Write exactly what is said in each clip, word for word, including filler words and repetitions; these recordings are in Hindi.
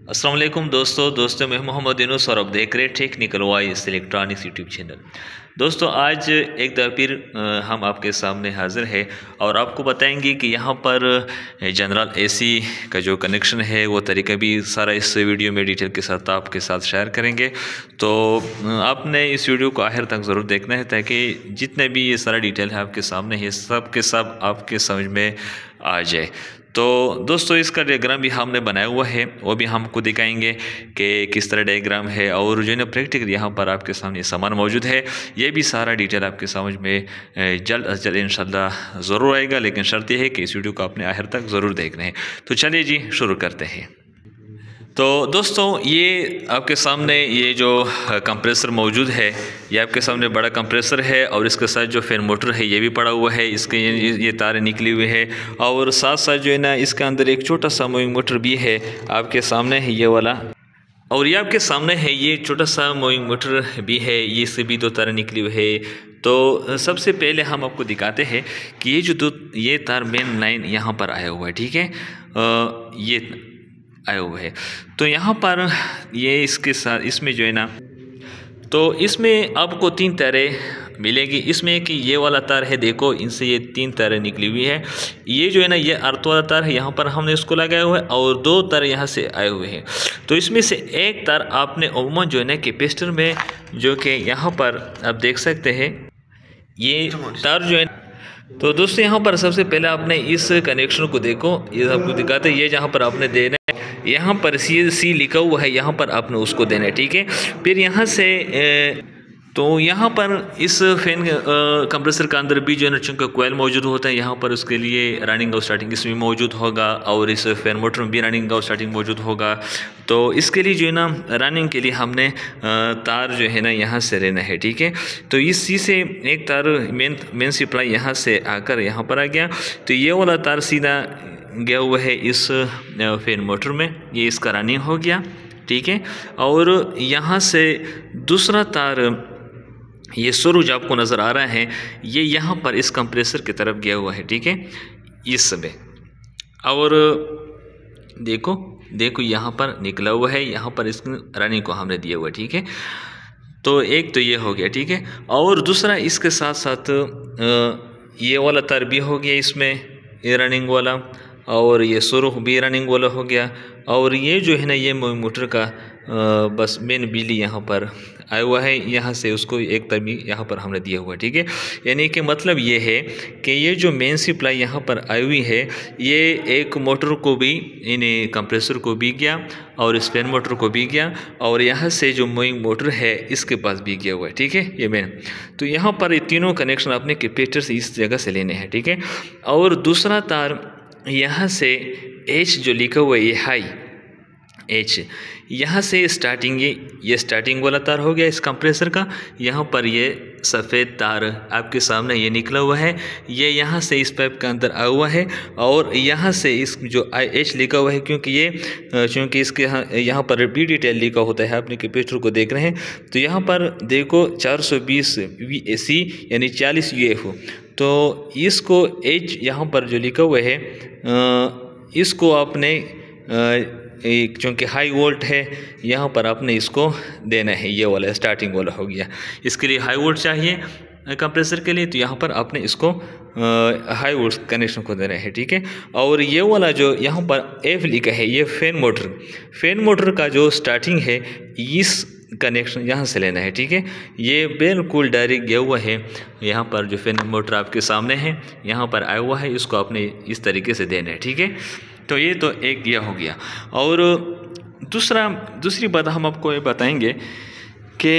अस्सलाम वालेकुम दोस्तों दोस्तों मैं मोहम्मद यूनुस और अब देख रहे technical voice electronics YouTube channel. दोस्तों आज एक दफ़ा फिर हम आपके सामने हाज़िर है और आपको बताएंगे कि यहाँ पर जनरल एसी का जो कनेक्शन है वो तरीका भी सारा इस वीडियो में डिटेल के साथ आपके साथ शेयर करेंगे। तो आपने इस वीडियो को आखिर तक ज़रूर देखना है ताकि जितने भी ये सारा डिटेल है आपके सामने है सब के सब आपके समझ में आ जाए। तो दोस्तों इसका डायग्राम भी हमने बनाया हुआ है, वो भी हमको दिखाएंगे कि किस तरह डायग्राम है और जो है ना प्रैक्टिकल यहाँ पर आपके सामने सामान मौजूद है। ये भी सारा डिटेल आपके समझ में जल्द अज जल्द इंशाल्लाह ज़रूर आएगा, लेकिन शर्त यह है कि इस वीडियो को आपने आखिर तक ज़रूर देखना है। तो चलिए जी शुरू करते हैं। तो दोस्तों ये आपके सामने ये जो कंप्रेसर मौजूद है, ये आपके सामने बड़ा कंप्रेसर है और इसके साथ जो फैन मोटर है ये भी पड़ा हुआ है, इसके ये, ये तारें निकली हुई है और साथ साथ जो है ना इसके अंदर एक छोटा सा मूविंग मोटर भी है आपके सामने है ये वाला, और ये आपके सामने है ये छोटा सा मूविंग मोटर भी है, ये से भी दो तारें निकली हुई है। तो सबसे पहले हम आपको दिखाते हैं कि ये जो दो ये तार मेन लाइन यहाँ पर आया हुआ है, ठीक है, आ, ये आया हुआ है। तो यहाँ पर ये इसके साथ इसमें जो है ना तो इसमें आपको तीन तारें मिलेगी। इसमें कि ये वाला तार है, देखो इनसे ये तीन तारें निकली हुई है। ये जो है ना ये अर्थ वाला तार है, यहाँ पर हमने इसको लगाया हुआ है और दो तार यहाँ से आए हुए हैं। तो इसमें से एक तार आपने उम्मन जो है ना कैपेसिटर में जो कि यहाँ पर आप देख सकते हैं ये तार जो है। तो दोस्तों यहाँ पर सबसे पहले आपने इस कनेक्शन को देखो, ये आपको दिखाते हैं, ये जहाँ पर आपने देना है यहाँ पर सी सी लिखा हुआ है, यहाँ पर आपने उसको देना है, ठीक है। फिर यहाँ से ए, तो यहाँ पर इस फैन कंप्रेसर के अंदर भी जो है ना चूँकि कोयल मौजूद होता है, यहाँ पर उसके लिए रनिंग और स्टार्टिंग इसमें मौजूद होगा और इस फैन मोटर में भी रनिंग और स्टार्टिंग मौजूद होगा। तो इसके लिए जो है ना रनिंग के लिए हमने तार जो है ना यहाँ से लेना है, ठीक है। तो इसी से एक तार मेन मेन सप्लाई यहाँ से आकर यहाँ पर आ गया, तो ये वाला तार सीधा गया हुआ है इस फैन मोटर में, ये इसका रनिंग हो गया, ठीक है। और यहाँ से दूसरा तार ये सूरज आपको नज़र आ रहा है, ये यहाँ पर इस कंप्रेसर की तरफ गया हुआ है, ठीक है, इस समय। और देखो देखो यहाँ पर निकला हुआ है, यहाँ पर इस रनिंग को हमने दिया हुआ है, ठीक है। तो एक तो ये हो गया, ठीक है। और दूसरा इसके साथ साथ ये वाला तार भी हो गया इसमें, ये रनिंग वाला, और ये सुरुख भी रनिंग वाला हो गया। और ये जो है ना ये मोटर का आ, बस मेन बिजली यहाँ पर आया हुआ है, यहाँ से उसको एक तरफ भी यहाँ पर हमने दिया हुआ है, ठीक है। यानी कि मतलब ये है कि ये जो मेन सप्लाई यहाँ पर आई हुई है ये एक मोटर को भी इन कंप्रेसर को भी गया और इस फैन मोटर को भी गया और यहाँ से जो मूविंग मोटर है इसके पास भी गया हुआ है, ठीक है, ये मेन। तो यहाँ पर ये तीनों कनेक्शन अपने कैपेसिटर से इस जगह से लेने हैं, ठीक है। और दूसरा तार यहाँ से एच जो लिखा हुआ है ये हाई एच, यहाँ से स्टार्टिंग ये ये स्टार्टिंग वाला तार हो गया इस कंप्रेसर का। यहाँ पर ये सफ़ेद तार आपके सामने ये निकला हुआ है, ये यहाँ से इस पाइप के अंदर आया हुआ है और यहाँ से इस जो आई एच लिखा हुआ है, क्योंकि ये क्योंकि इसके यहाँ यहाँ पर बी डिटेल लिखा होता है, आपने कैपेसिटर को देख रहे हैं। तो यहाँ पर देखो चार सौ बीस वी ए सी यानी चालीस यू एफ, तो इसको एच यहाँ पर जो लिखा हुआ है इसको आपने एक चूँकि हाई वोल्ट है यहाँ पर आपने इसको देना है, ये वाला स्टार्टिंग वाला हो गया। इसके लिए हाई वोल्ट चाहिए कंप्रेसर के लिए, तो यहाँ पर आपने इसको हाई वोल्ट कनेक्शन को देना है, ठीक है। और ये वाला जो यहाँ पर एफ लिखा है ये फैन मोटर फैन मोटर का जो स्टार्टिंग है इस कनेक्शन यहाँ से लेना है, ठीक है। ये बिल्कुल डायरेक्ट गया हुआ है, यहाँ पर जो फैन मोटर आपके सामने है यहाँ पर आया हुआ है, इसको आपने इस तरीके से देना है, ठीक है। तो ये तो एक यह हो गया। और दूसरा दूसरी बात हम आपको ये बताएंगे कि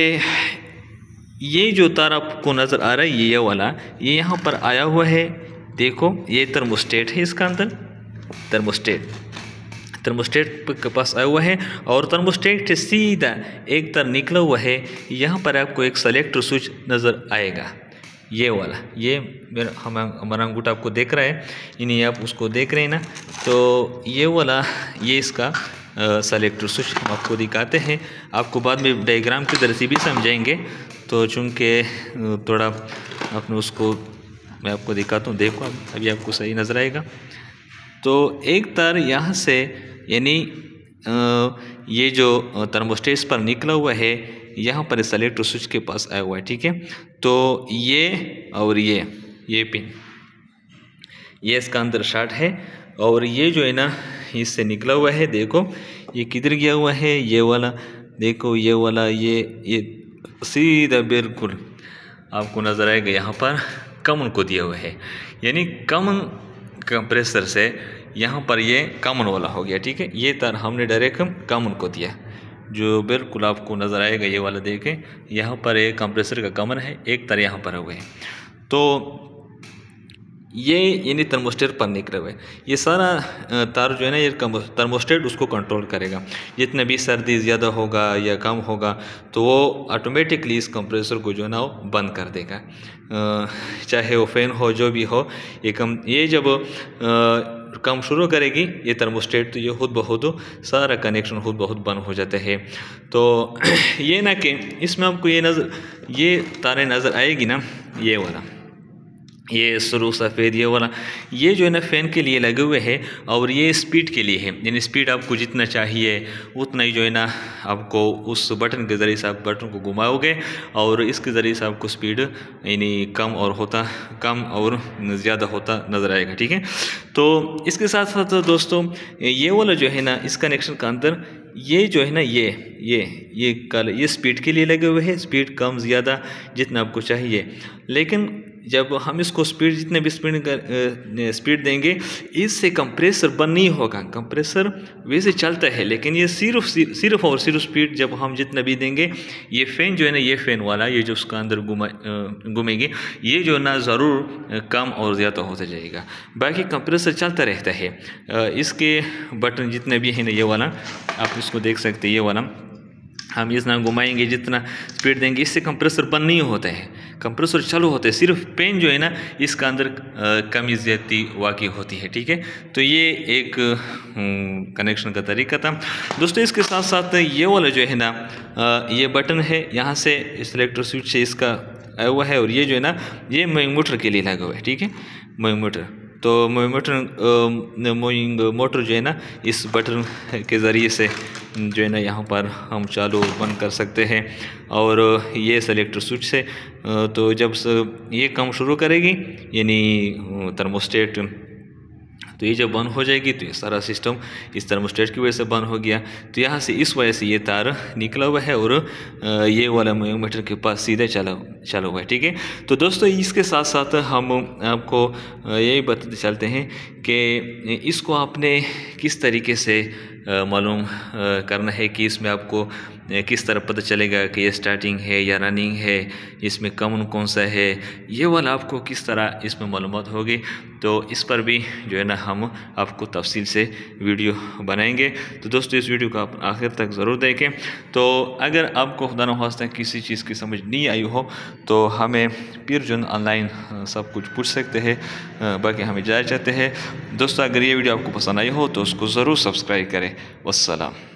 ये जो तार आपको नज़र आ रहा है ये वाला ये यहाँ पर आया हुआ है, देखो ये थर्मोस्टेट है, इसका अंदर थर्मोस्टेट थर्मोस्टेट के पास आया हुआ है और थर्मोस्टेट से सीधा एक तार निकला हुआ है, यहाँ पर आपको एक सेलेक्टर स्विच नज़र आएगा, ये वाला, ये मेरा हम हमारा अंगूठा आपको देख रहा है, इन्हीं आप उसको देख रहे हैं ना। तो ये वाला ये इसका सेलेक्टर स्विच हम आपको दिखाते हैं, आपको बाद में डायग्राम की तरह से भी समझाएंगे। तो चूँकि थोड़ा आपने उसको मैं आपको दिखाता हूँ, देखो अभी आपको सही नज़र आएगा। तो एक तार यहाँ से यानी ये जो थर्मोस्टेट पर निकला हुआ है यहाँ पर सेलेक्टर स्विच के पास आया हुआ है, ठीक है। तो ये और ये ये पिन ये इसका अंदर शॉर्ट है और ये जो है ना इससे निकला हुआ है। देखो ये किधर गया हुआ है, ये वाला देखो, ये वाला ये ये सीधा बिल्कुल आपको नज़र आएगा यहाँ पर कॉमन को दिया हुआ है, यानी कॉमन कंप्रेसर से यहाँ पर ये कॉमन वाला हो गया, ठीक है। ये तार हमने डायरेक्ट कॉमन को दिया, जो बिल्कुल आपको नज़र आएगा ये वाला देखें, यहाँ पर एक कंप्रेसर का कॉमन है, एक तार यहाँ पर हुए। तो ये यानी थर्मोस्टेट पर निकले हुए ये सारा तार जो है ना ये थर्मोस्टेट उसको कंट्रोल करेगा। जितना भी सर्दी ज़्यादा होगा या कम होगा तो वो ऑटोमेटिकली इस कंप्रेसर को जो है ना वो बंद कर देगा, चाहे वो फैन हो जो भी हो। ये कम ये जब काम शुरू करेगी ये थर्मोस्टेट तो ये खुद ब खुद सारा कनेक्शन खुद ब खुद बंद हो जाता है। तो ये ना कि इसमें आपको ये नज़र ये तारें नज़र आएगी ना, ये वाला ये शुरू सफ़ेद ये वाला ये जो है ना फ़ैन के लिए लगे हुए हैं और ये स्पीड के लिए है, यानी स्पीड आपको जितना चाहिए उतना ही जो है ना आपको उस बटन के ज़रिए से आप बटन को घुमाओगे और इसके ज़रिए से आपको स्पीड यानी कम और होता कम और ज़्यादा होता नज़र आएगा, ठीक है। तो इसके साथ साथ दोस्तों ये वाला जो है ना इस कनेक्शन का अंदर ये जो है ना ये ये ये कल ये स्पीड के लिए लगे हुए हैं, स्पीड कम ज़्यादा जितना आपको चाहिए। लेकिन जब हम इसको स्पीड जितने भी स्पीड कर स्पीड देंगे इससे कंप्रेसर बंद नहीं होगा। कंप्रेसर वैसे चलता है लेकिन ये सिर्फ सिर्फ और सिर्फ स्पीड जब हम जितना भी देंगे ये फ़ैन जो है ना ये फ़ैन वाला ये जो उसका अंदर घुमा घूमेंगे ये जो ना ज़रूर कम और ज़्यादा होता जाएगा, बाकी कंप्रेसर चलता रहता है। इसके बटन जितने भी हैं ना ये वाला आप इसको देख सकते हैं, ये वाला हम इतना घुमाएंगे जितना स्पीड देंगे इससे कंप्रेसर बंद नहीं होता है, कंप्रेसर चालू होता है। सिर्फ पेन जो है ना इसका अंदर कमी ज़्यादती वाक़ई होती है, ठीक है। तो ये एक कनेक्शन का तरीका था दोस्तों। इसके साथ साथ ये वाला जो है ना ये बटन है यहाँ से सेलेक्टर स्विच से इसका आया हुआ है और ये जो है ना ये मूविंग मोटर के लिए लगा हुआ है, ठीक है। मूविंग मोटर तो मूविंग मोटर मूविंग मोटर जो है ना इस बटन के ज़रिए से जो है ना यहाँ पर हम चालू बंद कर सकते हैं और ये सेलेक्टर स्विच से तो जब ये काम शुरू करेगी यानी थर्मोस्टेट तो ये जब बंद हो जाएगी तो ये सारा सिस्टम इस थर्मोस्टेट की वजह से बंद हो गया। तो यहाँ से इस वजह से ये तार निकला हुआ है और ये वाला मीटर के पास सीधे चला चला हुआ है, ठीक है। तो दोस्तों इसके साथ साथ हम आपको यही बताते चलते हैं कि इसको आपने किस तरीके से मालूम करना है कि इसमें आपको किस तरह पता चलेगा कि ये स्टार्टिंग है या रनिंग है, इसमें कॉमन कौन सा है, ये वाला आपको किस तरह इसमें मालूमात होगी। तो इस पर भी जो है ना हम आपको तफसील से वीडियो बनाएंगे। तो दोस्तों इस वीडियो को आप आखिर तक ज़रूर देखें। तो अगर आपको खुदा न खास्ता किसी चीज़ की समझ नहीं आई हो तो हमें फिर जो ऑनलाइन सब कुछ पूछ सकते हैं, बाकी हमें जाए चाहते हैं। दोस्तों अगर ये वीडियो आपको पसंद आई हो तो उसको ज़रूर सब्सक्राइब करें। वस्सलाम।